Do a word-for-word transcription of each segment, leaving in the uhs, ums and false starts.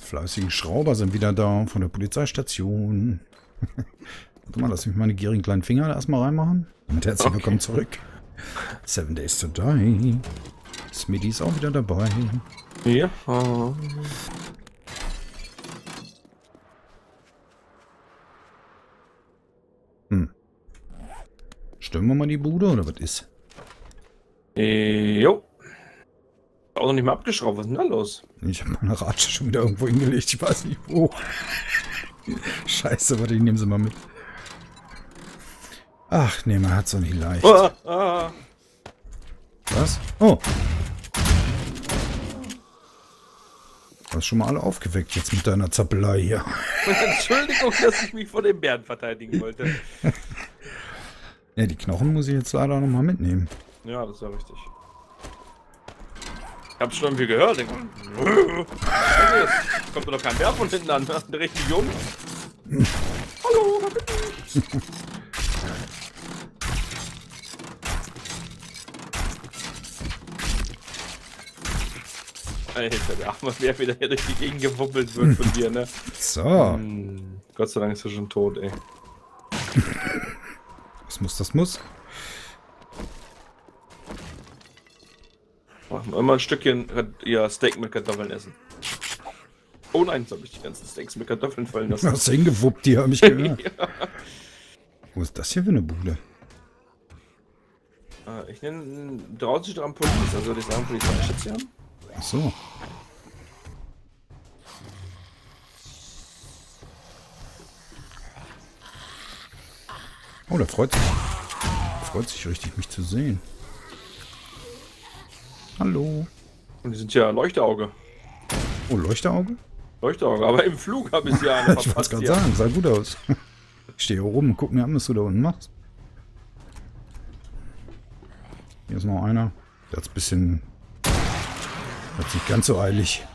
Fleißigen Schrauber sind wieder da von der Polizeistation. Warte mal, lass mich meine gierigen kleinen Finger da erstmal reinmachen. Und herzlich Okay. willkommen zurück. Seven Days to Die. Smitty ist auch wieder dabei. Ja. Hm. Stimmen wir mal die Bude oder was ist? Äh, Jo. Auch noch nicht mal abgeschraubt. Was ist denn da los? Ich habe meine Ratsche schon wieder irgendwo hingelegt. Ich weiß nicht wo. Scheiße, warte, ich nehme sie mal mit. Ach, nee, man hat's doch nicht leicht. Ah, ah. Was? Oh. Du hast schon mal alle aufgeweckt jetzt mit deiner Zappelei hier. Entschuldigung, dass ich mich vor den Bären verteidigen wollte. Ja, die Knochen muss ich jetzt leider noch mal mitnehmen. Ja, das war richtig. Ich hab's schon irgendwie gehört. Denk, kommt doch kein Bär von hinten an. Der richtig jung. Hallo, wer bin ich? Alter, der arme Bär wieder hier durch die Gegend gewuppelt wird von dir, ne? So. Hm, Gott sei Dank ist er schon tot, ey. Was muss, das muss. Machen wir immer ein Stückchen ja, Steak mit Kartoffeln essen. Oh nein, jetzt habe ich die ganzen Steaks mit Kartoffeln fallen lassen. Hast du hingewuppt, die habe ich gehört. Ja. Wo ist das hier für eine Bude? Ah, ich nenne draußen steht am Police, also die sagen Polizeischutz hier haben. Ach so. Oh, der freut sich. Der freut sich richtig, mich zu sehen. Hallo. Und die sind ja Leuchteauge. Oh, Leuchterauge? Leuchteauge, aber im Flug habe ich ja eine Ich wollte verpasst gerade hier. sagen, sah gut aus. Ich stehe hier oben und guck mir an, was du da unten machst. Hier ist noch einer. Der hat ein bisschen... Hat nicht ganz so eilig.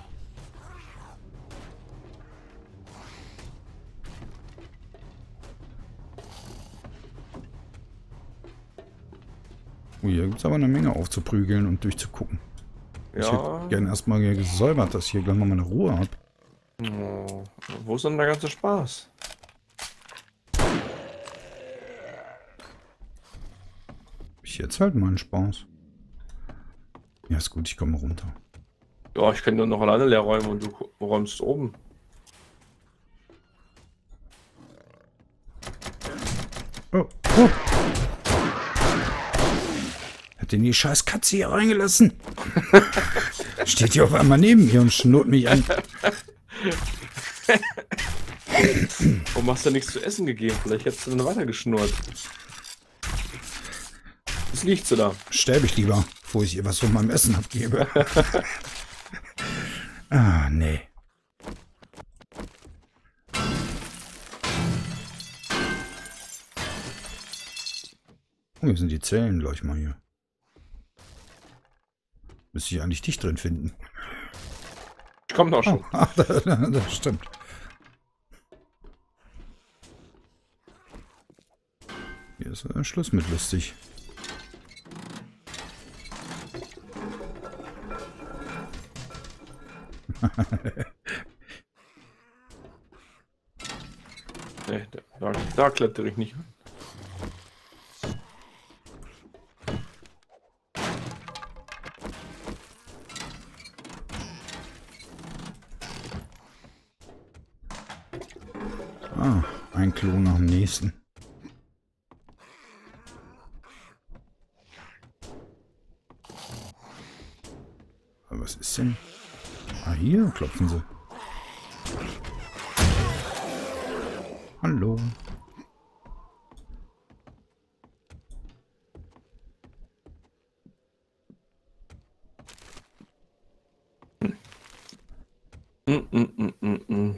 Oh, hier gibt es aber eine Menge aufzuprügeln und durchzugucken. Ich Ja. hätte gerne erstmal gesäubert, dass ich hier gleich mal meine Ruhe habe. Oh, wo ist denn der ganze Spaß? Ich jetzt halt meinen Spaß. Ja, ist gut, ich komme runter. Ja, ich kann nur noch alleine leer räumen und du räumst oben. Oh, oh. Hat denn die scheiß Katze hier reingelassen? Steht hier auf einmal neben mir und schnurrt mich an. Warum hast du nichts zu essen gegeben? Vielleicht hättest du dann weiter geschnurrt. Was liegt so da? Sterbe ich lieber, bevor ich ihr was von meinem Essen abgebe. Ah, nee. Oh, hier sind die Zellen gleich mal hier. Müsste ich eigentlich dich drin finden. Kommt auch schon. Oh, ach, das, das stimmt. Hier ist ein Schluss mit lustig. Nee, da, da klettere ich nicht an. Ah, ein Klo nach dem nächsten. Aber was ist denn? Ah, hier klopfen sie. Hallo. Mm, mm, mm, mm, mm.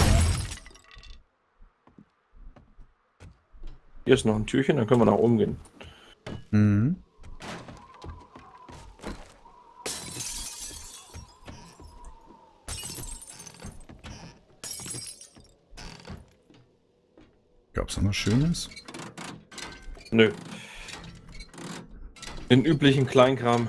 Hier ist noch ein Türchen, dann können wir nach oben gehen. Mhm. Gab's noch was Schönes? Nö. Den üblichen Kleinkram.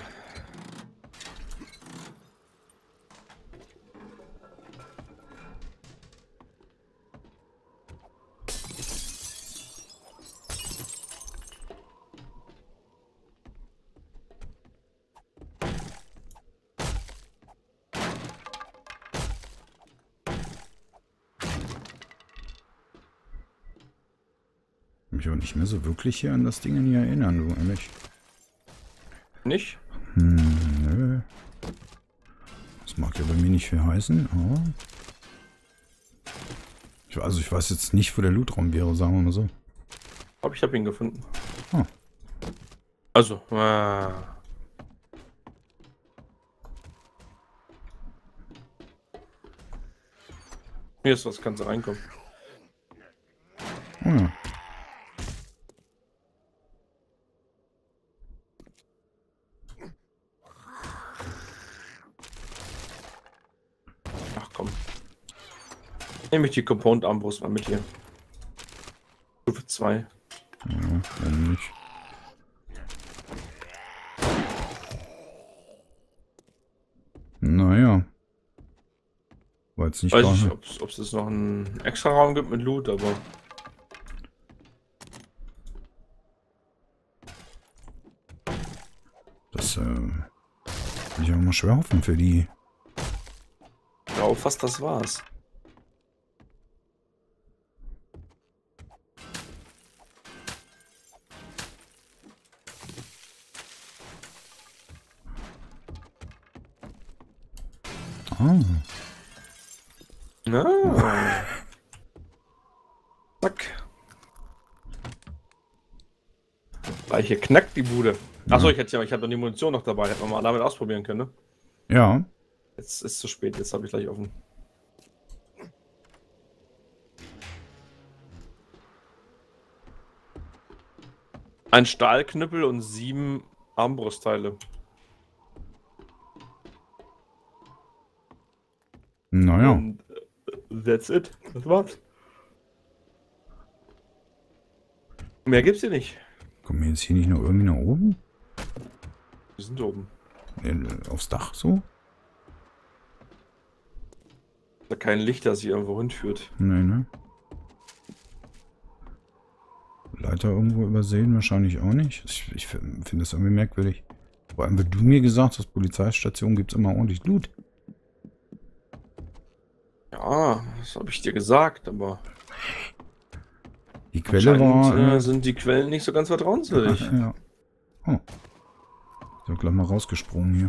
mich aber nicht mehr so wirklich hier an das Ding hier erinnern, du ehrlich. Nicht? Hm, nö. Das mag ja bei mir nicht viel heißen, aber... Ich, also ich weiß jetzt nicht, wo der Lootraum wäre, sagen wir mal so. Aber ich habe ihn gefunden. Ah. Also, äh... Hier ist was, kannst du reinkommen. Oh ja. Ach komm. Nehme ich die Compound-Armbrust mal mit hier. Stufe zwei. Ja, warum nicht? Naja. War jetzt nicht Weiß gar ich, nicht. ob es jetzt noch einen extra Raum gibt mit Loot, aber... Das äh, will ich auch mal schwer hoffen für die. Ich glaube fast, das war's. Ah. Ah. Zack. Gleich hier knackt die Bude. Achso, ich hätte ja, ich hatte noch die Munition noch dabei. Hätten wir mal damit ausprobieren können, ne? Ja. Jetzt ist es zu spät, jetzt habe ich gleich offen. Ein Stahlknüppel und sieben Armbrustteile. Naja. Und that's it. Das war's. Mehr gibt's hier nicht. Kommen wir jetzt hier nicht noch irgendwie nach oben? Wir sind oben. Äh, aufs Dach so? Da kein Licht, das hier irgendwo hinführt. Nee, ne? Leiter irgendwo übersehen? Wahrscheinlich auch nicht. Ich, ich finde das irgendwie merkwürdig. Vor allem, wenn du mir gesagt hast, Polizeistation gibt es immer ordentlich Loot. Ja, das habe ich dir gesagt, aber... Die Quelle war... Äh, Äh, sind die Quellen nicht so ganz vertrauenswürdig. ja. Oh. Ich bin gleich mal rausgesprungen hier.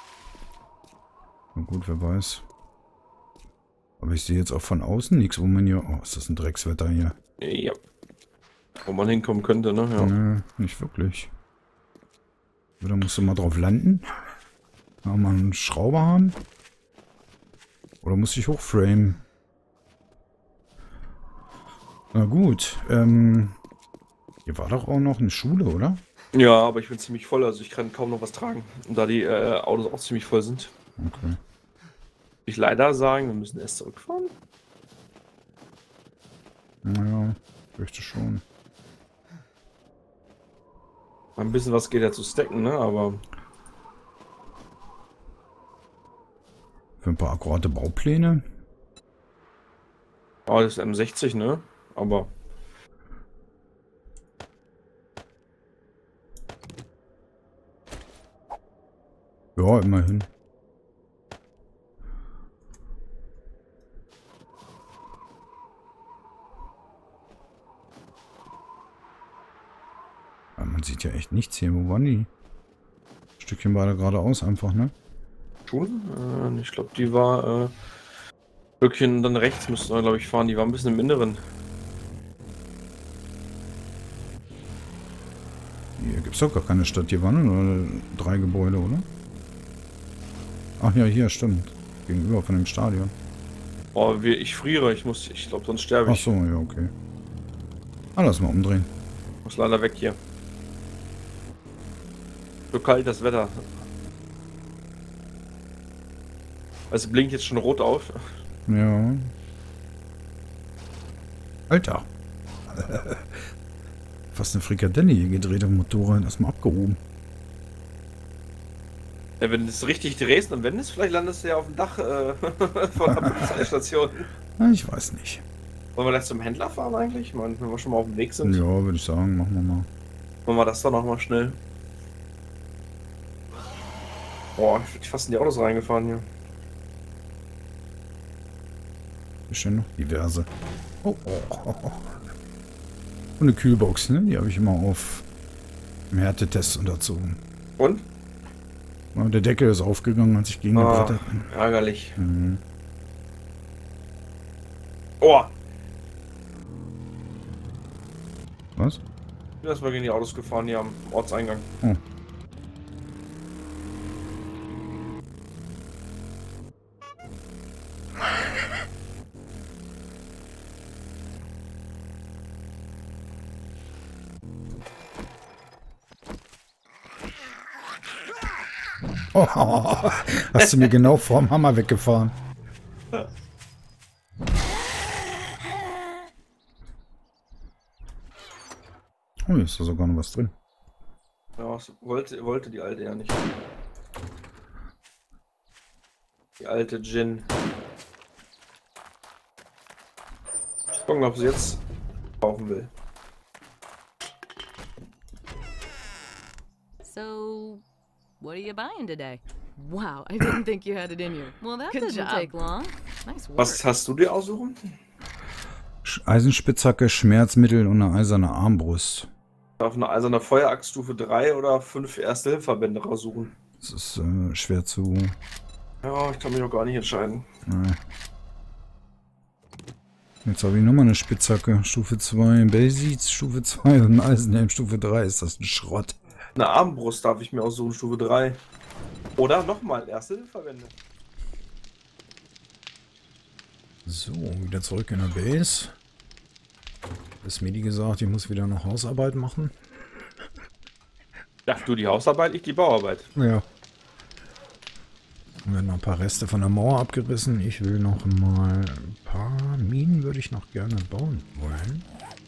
Na gut, wer weiß. Aber ich sehe jetzt auch von außen nichts, wo man hier... Oh, ist das ein Dreckswetter hier. Ja. Wo man hinkommen könnte, ne? Ja. Nee, nicht wirklich. Da musst du mal drauf landen. Da mal einen Schrauber haben. Oder muss ich hochframen? Na gut. Ähm, hier war doch auch noch eine Schule, oder? Ja, aber ich bin ziemlich voll, also ich kann kaum noch was tragen. Und da die äh, Autos auch ziemlich voll sind. Okay. Ich leider sagen, wir müssen erst zurückfahren. Naja, möchte schon. Ein bisschen was geht ja zu stacken, ne? Aber. Für ein paar akkurate Baupläne. Oh, das ist M sechzig, ne? Aber. Ja, immerhin. Aber man sieht ja echt nichts hier. Wo waren die? Ein Stückchen weiter geradeaus einfach, ne? Schon? Äh, ich glaube, die war. Äh, Stückchen dann rechts müssten wir, glaube ich, fahren. Die war ein bisschen im Inneren. Hier gibt es doch gar keine Stadt. Hier waren nur drei Gebäude, oder? Ach ja, hier, stimmt. Gegenüber von dem Stadion. Oh, wir, ich friere. Ich muss. Ich glaube, sonst sterbe Ach ich. so, ja, okay. Ah, lass mal umdrehen. Muss leider weg hier. So kalt das Wetter. Es blinkt jetzt schon rot auf. Ja. Alter. Fast eine Frikadelle hier gedreht am Motorrad. Erstmal abgehoben. Ja, wenn du es richtig drehst und wendest, vielleicht landest du ja auf dem Dach äh, von der Polizeistation. Na, ich weiß nicht. Wollen wir gleich zum Händler fahren eigentlich? Ich meine, wenn wir schon mal auf dem Weg sind. Ja, würde ich sagen. Machen wir mal. Machen wir das doch noch mal schnell. Boah, ich bin fast in die Autos reingefahren hier. Ist ja noch diverse. Oh, oh, oh, oh. Und eine Kühlbox, ne? Die habe ich immer auf dem Härtetest unterzogen. Und? Und der Deckel ist aufgegangen, als ich gegengebrettert Ah, bin. ärgerlich. Mhm. Oh! Was? Da ist mal gegen die Autos gefahren hier am Ortseingang. Oh. Oh, hast du mir genau vorm Hammer weggefahren. Oh, hier ist da sogar noch was drin. Ja, das wollte, wollte die alte ja nicht. Die alte Gin. Gucken, ob sie jetzt kaufen will. So, what are you buying today? Wow, I didn't think you had it in you. Well, that Good didn't job. take long. Nice work. Was hast du dir aussuchen? Sch- Eisenspitzhacke, Schmerzmittel und eine eiserne Armbrust. Auf eine eiserne Feueraxt Stufe drei oder fünf Erste-Hilfe-Verbände raussuchen. Das ist äh, schwer zu... Ja, ich kann mich noch gar nicht entscheiden. Nein. Jetzt habe ich nochmal eine Spitzhacke. Stufe zwei, Basics Stufe zwei und ein Eisenhelm Stufe drei. Ist das ein Schrott? Eine Armbrust darf ich mir aussuchen, Stufe drei. Oder nochmal Erste-Hilfe-Verbände. So, wieder zurück in der Base. Ist Medi gesagt, ich muss wieder noch Hausarbeit machen. Ja, du die Hausarbeit, ich die Bauarbeit. Ja. Dann werden noch ein paar Reste von der Mauer abgerissen. Ich will noch mal ein paar Minen würde ich noch gerne bauen wollen.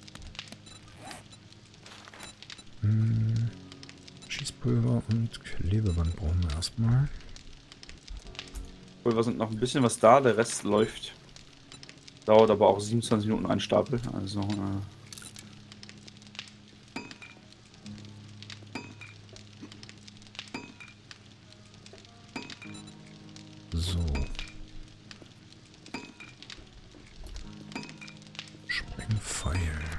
Hm. Schießpulver und Klebeband brauchen wir erstmal. Wir sind noch ein bisschen was da, der Rest läuft. Dauert aber auch siebenundzwanzig Minuten ein Stapel. Also, äh So. Sprengpfeil.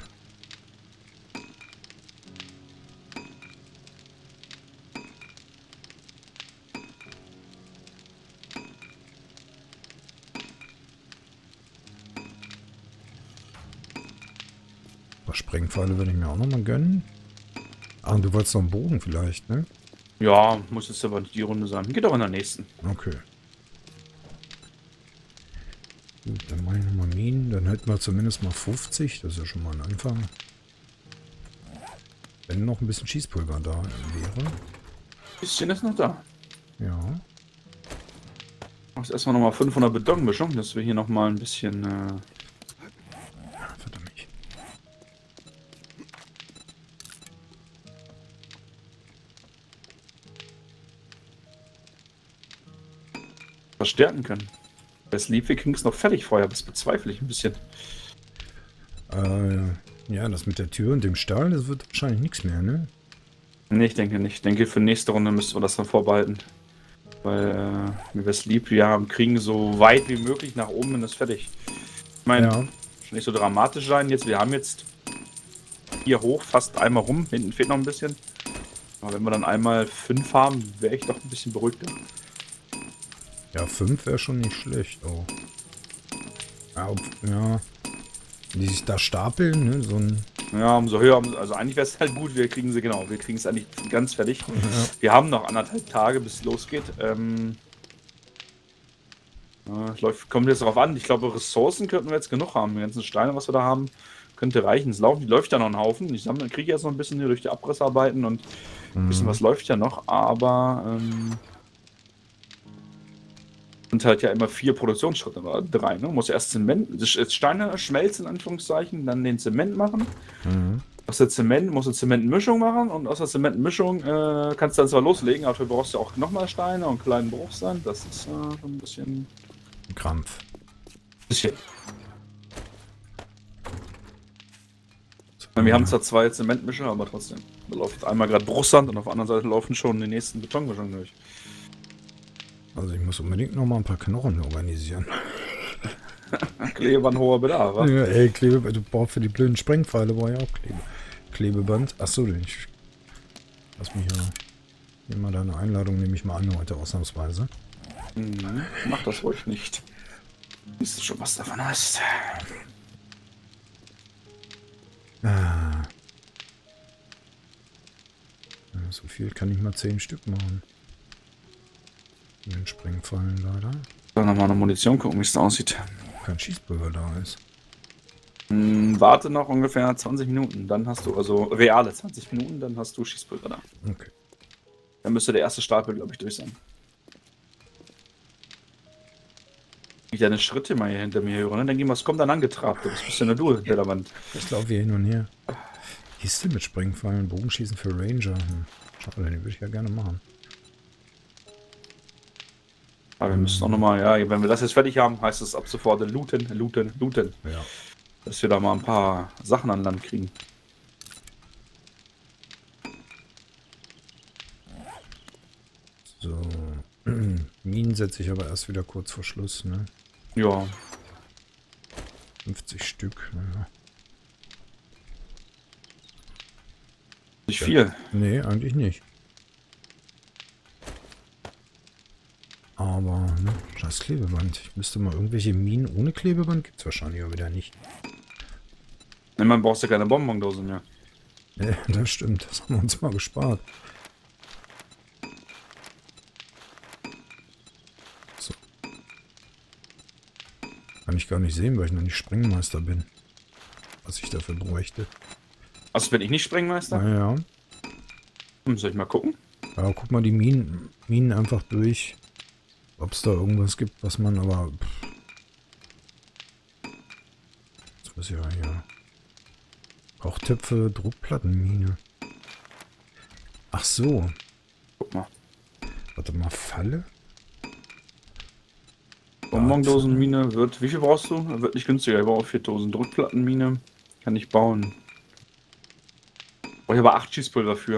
Aber Sprengpfeile würde ich mir auch noch mal gönnen. Ah, und du wolltest noch einen Bogen vielleicht, ne? ja, muss jetzt aber nicht die Runde sein. Geht auch in der nächsten. Okay. Gut, dann mache ich nochmal Minen. Dann hätten wir zumindest mal fünfzig. Das ist ja schon mal ein Anfang. Wenn noch ein bisschen Schießpulver da wäre. Bisschen ist noch da. Ja. Mach erstmal nochmal fünfhundert Betonmischung, dass wir hier nochmal ein bisschen. Äh Verdammt. verstärken können. Bei Sleep, wir kriegen es noch fertig vorher, das bezweifle ich ein bisschen. Äh, ja, das mit der Tür und dem Stall, das wird wahrscheinlich nichts mehr, ne? Ne, ich denke nicht. Ich denke, für nächste Runde müssen wir das dann vorbehalten. Weil äh, wir Sleep, wir haben, kriegen so weit wie möglich nach oben und ist fertig. Ich meine, Ja. schon nicht so dramatisch sein. Jetzt, wir haben jetzt hier hoch fast einmal rum. Hinten fehlt noch ein bisschen. Aber wenn wir dann einmal fünf haben, wäre ich doch ein bisschen beruhigter. Ja, fünf wäre schon nicht schlecht. Oh. Ja, ob, ja. Die sich da stapeln, ne? So ein. Ja, umso höher, also eigentlich wäre es halt gut, wir kriegen sie, genau, wir kriegen es eigentlich ganz fertig. Ja. Wir haben noch anderthalb Tage, bis es losgeht. Ähm, äh, läuft, kommt jetzt darauf an, ich glaube, Ressourcen könnten wir jetzt genug haben. Die ganzen Steine, was wir da haben, könnte reichen. Es laufen, läuft ja noch ein Haufen. Ich sammle, kriege jetzt noch ein bisschen hier durch die Abrissarbeiten und ein bisschen Mhm. was läuft ja noch, aber ähm, sind halt ja immer vier Produktionsschritte oder drei. Ne? Muss erst Zement, Steine schmelzen, in Anführungszeichen, dann den Zement machen. Mhm. Aus der Zement musst du Zementmischung machen und aus der Zementmischung äh, kannst du dann zwar loslegen, aber dafür brauchst du auch nochmal Steine und kleinen Bruchsand. Das ist äh, schon ein bisschen. Krampf. bisschen. Wir haben zwar zwei Zementmischer, aber trotzdem. Da läuft einmal gerade Bruchsand und auf der anderen Seite laufen schon die nächsten Betonmischungen durch. Also ich muss unbedingt noch mal ein paar Knochen organisieren. Klebeband hoher Bedarf, wa? Ja, ey, Klebeband, du brauchst für die blöden Sprengpfeile, brauch ich auch Klebe Klebeband. Achso, ich lass mich ja. Nimm mal deine Einladung, nehme ich mal an, heute ausnahmsweise. Mhm. Mach das ruhig nicht. Siehst du schon, was davon hast? Ah. Ja, so viel kann ich mal zehn Stück machen. Mit den Sprengpfeilen leider. Dann nochmal eine Munition gucken, wie es da aussieht. Kein Schießpulver da ist. Hm, warte noch ungefähr zwanzig Minuten, dann hast du, also reale zwanzig Minuten, dann hast du Schießpulver da. Okay. Dann müsste der erste Stapel, glaube ich, durch sein. Ich deine Schritte mal hier hinter mir höre, ne? Dann gehen, was kommt dann angetrabt? Du bist ein bisschen eine Du hinter der Wand. Ich laufe hier hin und her. Kiste mit Sprengpfeilen, Bogenschießen für Ranger. Hm. Schade, den würde ich ja gerne machen. Aber wir müssen auch nochmal, ja, wenn wir das jetzt fertig haben, heißt es ab sofort looten, looten, looten. Ja. Dass wir da mal ein paar Sachen an Land kriegen. So. Minen setze ich aber erst wieder kurz vor Schluss, ne? Ja. fünfzig Stück, naja. Nicht viel. Nee, eigentlich nicht. Aber, ne, scheiß Klebeband. Ich müsste mal irgendwelche Minen ohne Klebeband. Gibt's wahrscheinlich auch wieder nicht. Ne, man brauchst ja keine Bonbondose mehr. Ja, das stimmt. Das haben wir uns mal gespart. So. Kann ich gar nicht sehen, weil ich noch nicht Sprengmeister bin. Was ich dafür bräuchte. Also bin ich nicht Sprengmeister? Naja. Hm, soll ich mal gucken? Ja, guck mal die Minen, Minen einfach durch. Ob es da irgendwas gibt, was man aber... Pff. Das muss ja hier... Rauchtöpfe, Druckplattenmine. Ach so. Guck mal. Warte mal, Falle? Bonbondosenmine wird, wie viel brauchst du? Wird nicht günstiger, ich brauche viertausend. Druckplattenmine kann ich bauen. Brauche ich aber acht Schießpulver für.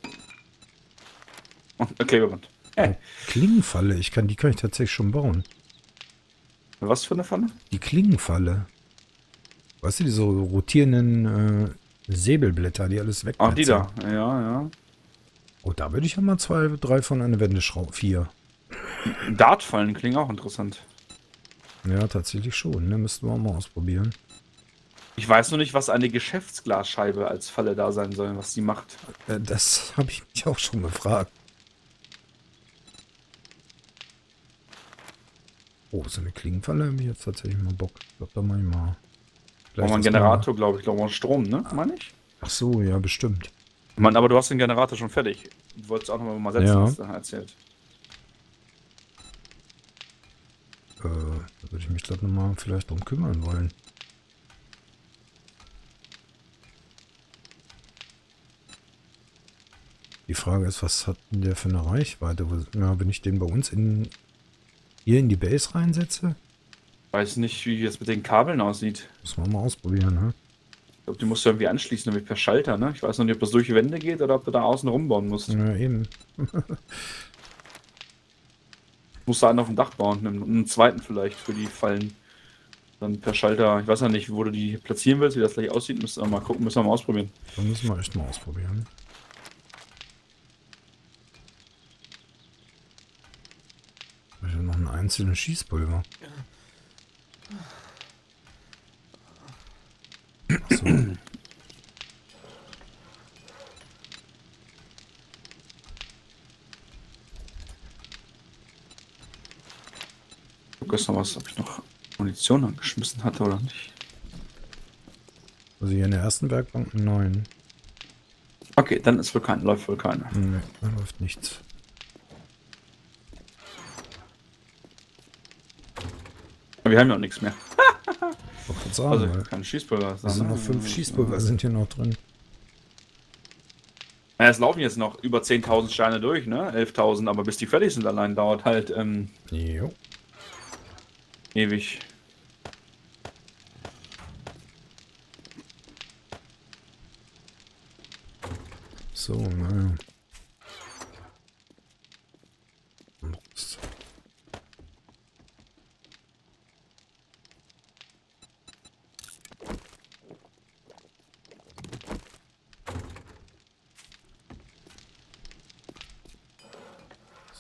Und ein Klebeband. Äh, Klingenfalle, ich kann, die kann ich tatsächlich schon bauen. was für eine Pfanne? Die Klingenfalle. Weißt du, diese rotierenden äh, Säbelblätter, die alles weg. Ach, die da. Ja, ja. Oh, da würde ich ja mal zwei, drei von an der Wände schrauben. Vier. Dartfallen klingen auch interessant. Ja, tatsächlich schon. Ne? Müssten wir auch mal ausprobieren. Ich weiß nur nicht, was eine Geschäftsglasscheibe als Falle da sein soll, was sie macht. Äh, das habe ich mich auch schon gefragt. Oh, so eine Klingenfalle habe ich jetzt tatsächlich mal Bock. Ich glaube, da mache ich mal. Braucht man einen Generator, glaube ich, glaube ich, Strom, ne? Meine ich? Ach so, ja, bestimmt. Mann, aber du hast den Generator schon fertig. Du wolltest auch noch mal setzen, Ja. hast du erzählt. Äh, da würde ich mich glaube nochmal vielleicht drum kümmern wollen. Die Frage ist, was hat denn der für eine Reichweite? Ja, wenn ich den bei uns in hier in die Base reinsetze, Weiß nicht, wie es mit den Kabeln aussieht. muss man mal ausprobieren, ne? Ich glaube, die musst du irgendwie anschließen, nämlich per Schalter, ne? Ich weiß noch nicht, ob das durch die Wände geht oder ob du da außen rumbauen musst. Ja, eben. Musst du einen auf dem Dach bauen, einen, einen zweiten vielleicht für die Fallen. Dann per Schalter, ich weiß ja nicht, wo du die platzieren willst, wie das gleich aussieht, müssen wir mal gucken, müssen wir mal ausprobieren. Da müssen wir echt mal ausprobieren. Ich habe noch ein einzelnes Schießpulver. Ach so. Guck erst mal, was, ob ich noch Munition angeschmissen hatte oder nicht. Also hier in der ersten Werkbank neun. Okay, dann ist wohl kein, läuft wohl keiner. Ne, da läuft nichts. Aber wir haben ja auch nichts mehr. Ich wollte sagen, Also weil kein Schießpulver. es sind noch fünf Schießpulver sind hier noch drin. Ja, es laufen jetzt noch über zehntausend Steine durch, ne? elftausend, aber bis die fertig sind allein dauert halt ähm, Jo. ewig. So, naja. Ups.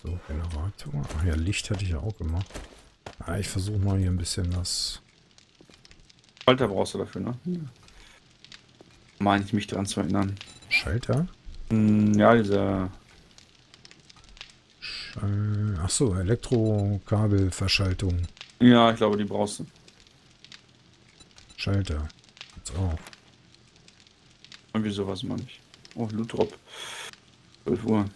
So, Generator. Ach ja, Licht hatte ich ja auch gemacht. Ah, ich versuche mal hier ein bisschen das... Schalter brauchst du dafür, ne? Hm. Meine ich mich dran zu erinnern. Schalter? Hm, ja, dieser... Schall... Achso, Elektrokabelverschaltung. Ja, ich glaube, die brauchst du. Schalter. Jetzt auch. Irgendwie sowas meine ich. Oh, Lootrop. zwölf Uhr.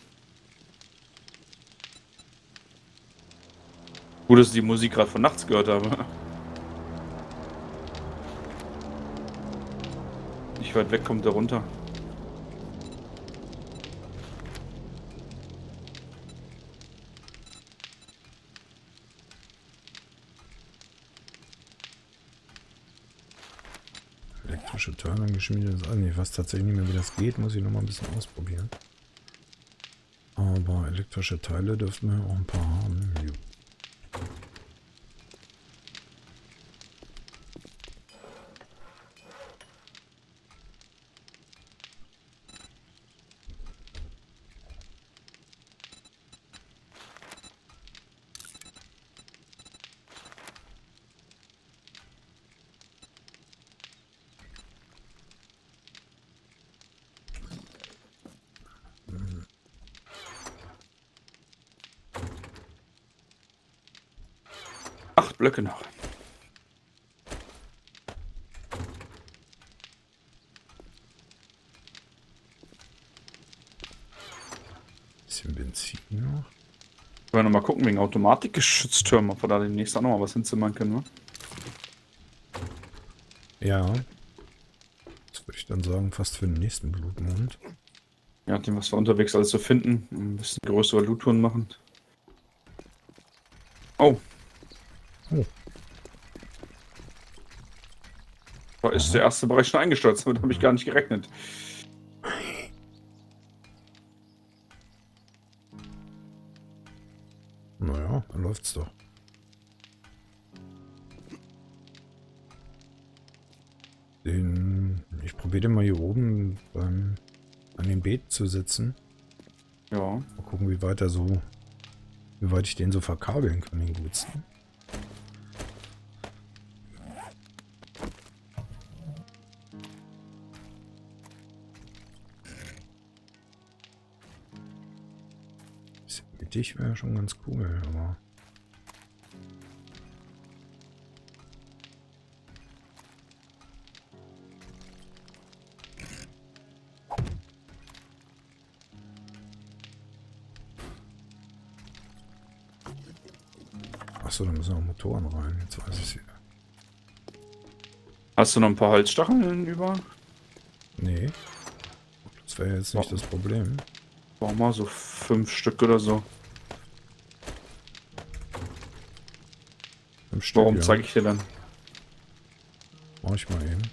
Gut, dass ich die Musik gerade von nachts gehört habe. Nicht weit weg kommt er runter. Elektrische Teile geschmiedet. Ah, nee, was tatsächlich nicht mehr, wie das geht, muss ich noch mal ein bisschen ausprobieren. Aber elektrische Teile dürften wir auch ein paar haben. Jo. Acht Blöcke noch. Bisschen Benzin noch. Wollen wir noch mal gucken wegen Automatikgeschütztürmen, ob wir da demnächst auch noch mal was hinzimmern können, ne? Ja. Das würde ich dann sagen, fast für den nächsten Blutmond. Je nachdem, was wir unterwegs alles so finden. Ein bisschen größere Loot-Touren machen. Oh. Oh. Da ist der erste Bereich schon eingestürzt, damit habe ich gar nicht gerechnet. Naja, dann läuft's doch. Den, ich probiere den mal hier oben beim, an dem Beet zu sitzen. Ja. Mal gucken, wie weit er so, wie weit ich den so verkabeln kann, den Gutsten. Mittig wäre schon ganz cool, aber... Achso, da müssen auch Motoren rein, jetzt weiß ich es wieder. Hast du noch ein paar Holzstacheln über? Nee. Das wäre jetzt nicht das Problem. Brauch mal so fünf Stück oder so. Fünf Stück, Warum ja. zeige ich dir dann? Mach ich mal eben.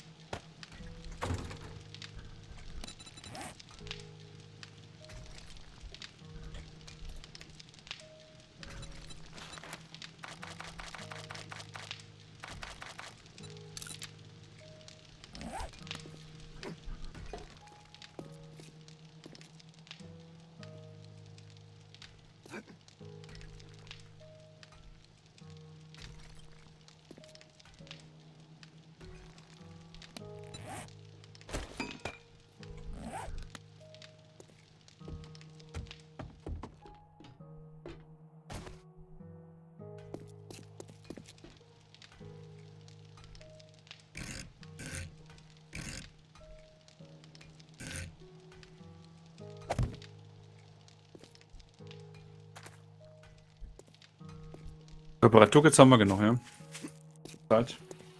Reparaturkits haben wir genug, ja? Zeit.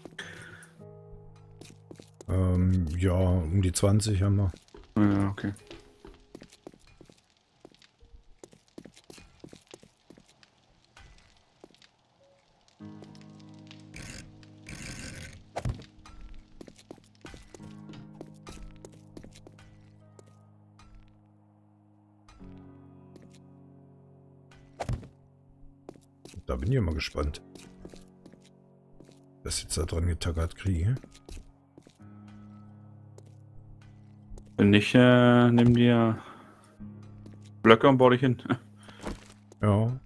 Ähm, ja, um die zwanzig haben wir. Ja, okay. Da bin ich immer gespannt. Was jetzt da dran getackert kriege. Wenn nicht, äh, nimm dir Blöcke und bau dich hin. Ja.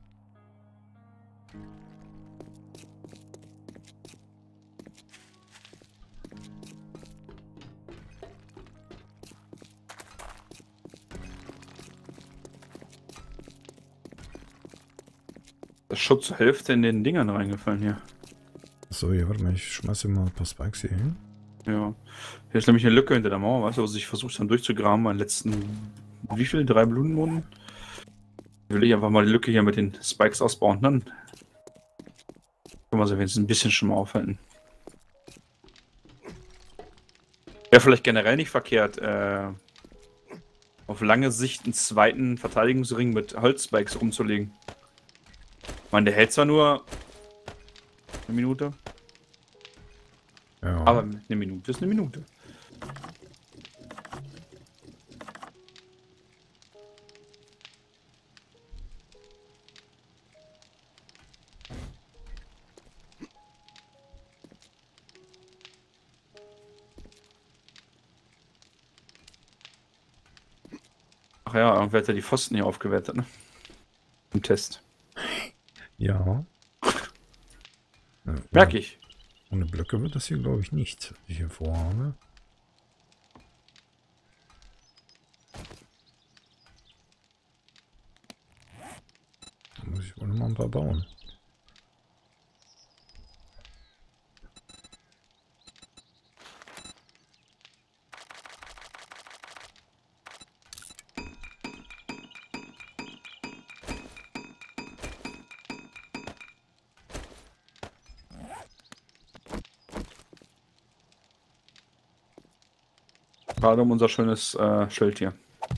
Das ist schon zur Hälfte in den Dingern reingefallen hier. So, hier, warte mal, ich schmeiße mal ein paar Spikes hier hin. Ja. Hier ist nämlich eine Lücke hinter der Mauer, weißt du, wo sich versucht dann durchzugraben bei den letzten, wie viel? Drei Blumenmonden? Will ich einfach mal die Lücke hier mit den Spikes ausbauen, dann können wir sie wenigstens ein bisschen schon mal aufhalten. Wäre vielleicht generell nicht verkehrt, äh, auf lange Sicht einen zweiten Verteidigungsring mit Holzspikes rumzulegen. Ich meine, der hält zwar nur eine Minute, Ja. aber eine Minute ist eine Minute. Ach ja, irgendwer hat ja die Pfosten hier aufgewertet, ne? Im Test. Ja. Ja, Merke ich. Ohne Blöcke wird das hier, glaube ich, nicht, was ich hier vorhabe. Da muss ich wohl noch mal ein paar bauen. Gerade um unser schönes äh, Schild hier.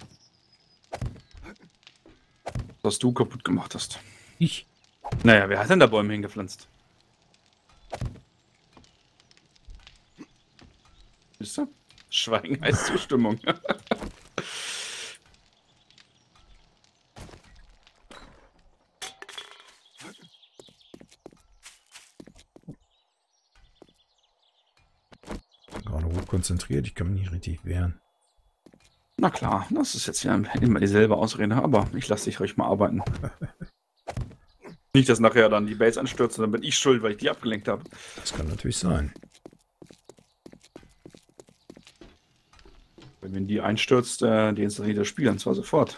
Was du kaputt gemacht hast. Ich? Naja, wer hat denn da Bäume hingepflanzt? Siehst du? Schweigen heißt Zustimmung. Gerade hoch konzentriert, ich kann mich nicht richtig wehren. Na klar, das ist jetzt ja immer dieselbe Ausrede, aber ich lasse dich ruhig mal arbeiten. Nicht, dass nachher dann die Base anstürzt und dann bin ich schuld, weil ich die abgelenkt habe. Das kann natürlich sein. Wenn die einstürzt, äh, deinstalliert das Spiel und zwar sofort.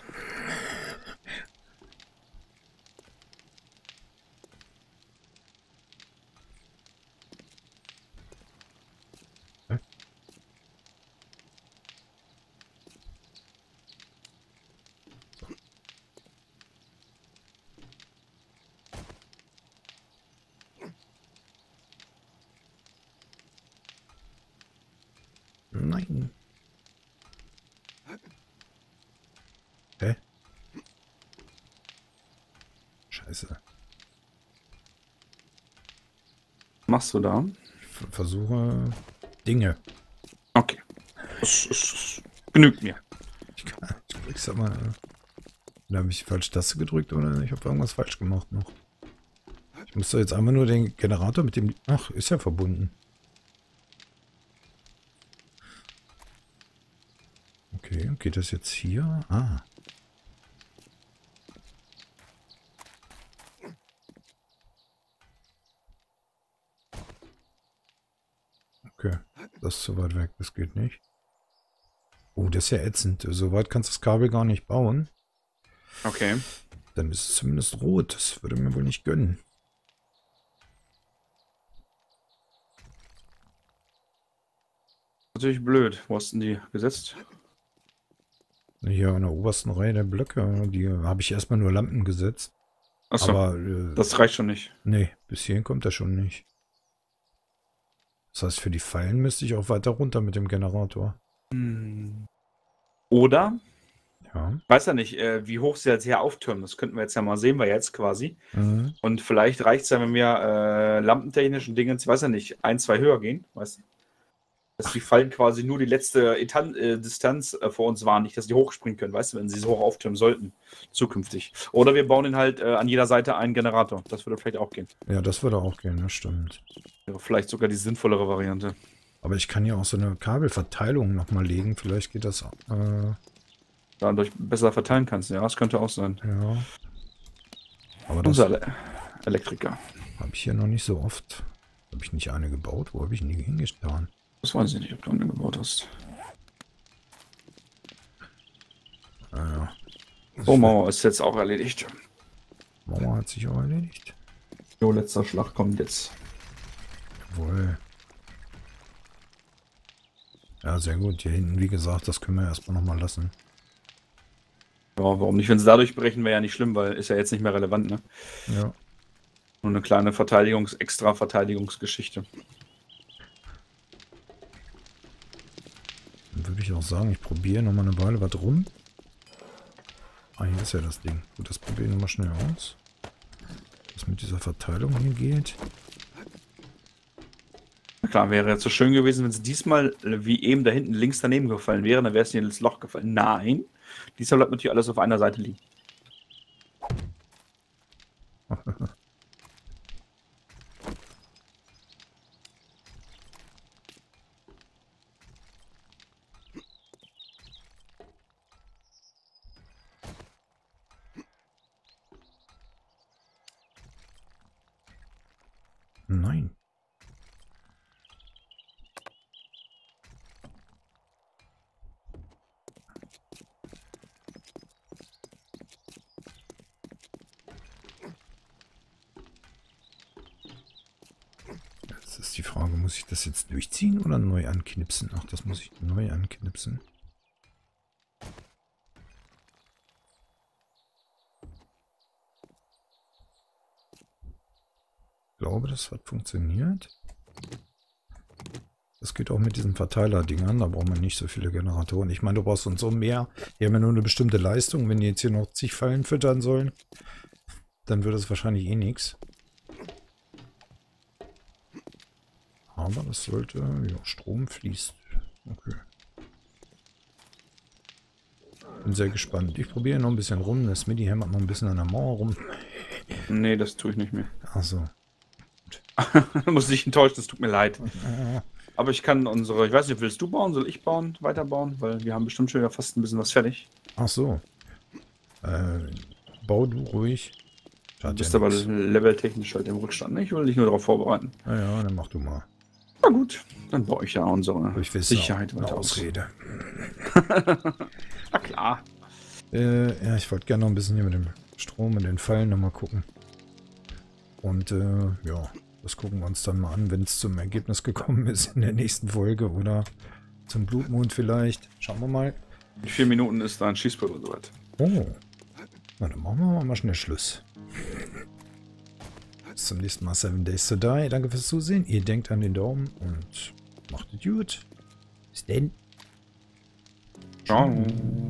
Nein. Hä? Scheiße. Was machst du da? Ich versuche Dinge. Okay. Das, das genügt mir. Ich kann, ich sag mal, da habe ich die falsche Taste gedrückt oder ich habe irgendwas falsch gemacht noch. Ich muss doch jetzt einfach nur den Generator mit dem... Ach, ist ja verbunden. Okay, geht das jetzt hier? Ah. Okay, das ist zu weit weg, das geht nicht. Oh, das ist ja ätzend. So weit kannst du das Kabel gar nicht bauen. Okay. Dann ist es zumindest rot. Das würde mir wohl nicht gönnen. Natürlich blöd. Wo hast du denn die gesetzt? Hier an der obersten Reihe der Blöcke, die habe ich erstmal nur Lampen gesetzt. Achso, Aber äh, das reicht schon nicht. nee, bis hierhin kommt er schon nicht. Das heißt, für die Fallen müsste ich auch weiter runter mit dem Generator. Hm. Oder, Ja. weiß ja nicht, äh, wie hoch sie jetzt hier auftürmen. Das könnten wir jetzt ja mal sehen, wir jetzt quasi. Mhm. Und vielleicht reicht es ja, wenn wir äh, lampentechnischen Dingen, weiß ja nicht, ein, zwei höher gehen, weißt du? Dass die Fallen quasi nur die letzte Etan äh, Distanz äh, vor uns waren, nicht, dass die hochspringen können, weißt du, wenn sie so hoch auftürmen sollten, zukünftig. Oder wir bauen ihnen halt äh, an jeder Seite einen Generator. Das würde vielleicht auch gehen. Ja, das würde auch gehen, das stimmt. Wäre vielleicht sogar die sinnvollere Variante. Aber ich kann ja auch so eine Kabelverteilung nochmal legen. Vielleicht geht das. Äh, Dadurch besser verteilen kannst. Ja, das könnte auch sein. ja. Aber das Unser Le Elektriker. habe ich hier noch nicht so oft. Habe ich nicht eine gebaut? Wo habe ich denn die hingetan? Das weiß ich nicht, ob du eine gebaut hast. Naja. Oh, Mauer ist jetzt auch erledigt. Mauer hat sich auch erledigt. Jo, letzter Schlag kommt jetzt. Jawohl. Ja, sehr gut. Hier hinten, wie gesagt, das können wir erstmal nochmal lassen. Ja, warum nicht? Wenn sie dadurch brechen, wäre ja nicht schlimm, weil ist ja jetzt nicht mehr relevant, ne? Ja. Nur eine kleine Verteidigungs-, extra Verteidigungsgeschichte. Dann würde ich auch sagen, ich probiere nochmal eine Weile was rum. Ah, hier ist ja das Ding. Gut, das probiere ich nochmal schnell aus. Was mit dieser Verteilung hier geht. Na klar, wäre jetzt so schön gewesen, wenn sie diesmal wie eben da hinten links daneben gefallen wäre, dann wäre es in das Loch gefallen. Nein, diesmal bleibt natürlich alles auf einer Seite liegen. Nein. Jetzt ist die Frage, muss ich das jetzt durchziehen oder neu anknipsen? Ach, das muss ich neu anknipsen. Ich glaube, das hat funktioniert. Das geht auch mit diesen Verteiler-Dingern. Da braucht man nicht so viele Generatoren. Ich meine, du brauchst uns so mehr. Die haben ja nur eine bestimmte Leistung. Wenn die jetzt hier noch zig Fallen füttern sollen, dann würde es wahrscheinlich eh nichts. Aber das sollte... Ja, Strom fließt. Okay. Bin sehr gespannt. Ich probiere noch ein bisschen rum. Das Midi hämmert noch ein bisschen an der Mauer rum. Nee, das tue ich nicht mehr. Achso. Muss dich enttäuschen, das tut mir leid. Aber ich kann unsere, ich weiß nicht, willst du bauen, soll ich bauen, weiterbauen? Weil wir haben bestimmt schon wieder fast ein bisschen was fertig. Ach so. Äh, bau du ruhig. Du bist aber leveltechnisch halt im Rückstand. Ich will dich nur darauf vorbereiten. Ja, ja, dann mach du mal. Na gut, dann baue ich ja unsere Ich weiß Sicherheit auch, weiter eine aus. Ausrede. Na klar. Äh, ja, ich wollte gerne noch ein bisschen hier mit dem Strom und den Fallen nochmal gucken. Und äh, ja, das gucken wir uns dann mal an, wenn es zum Ergebnis gekommen ist in der nächsten Folge oder zum Blutmond vielleicht. Schauen wir mal. In vier Minuten ist da ein Schießpulver soweit. Oh. Na, dann machen wir mal schnell Schluss. Bis zum nächsten Mal. Seven Days to Die. Danke fürs Zusehen. Ihr denkt an den Daumen und macht es gut. Bis denn. Ciao.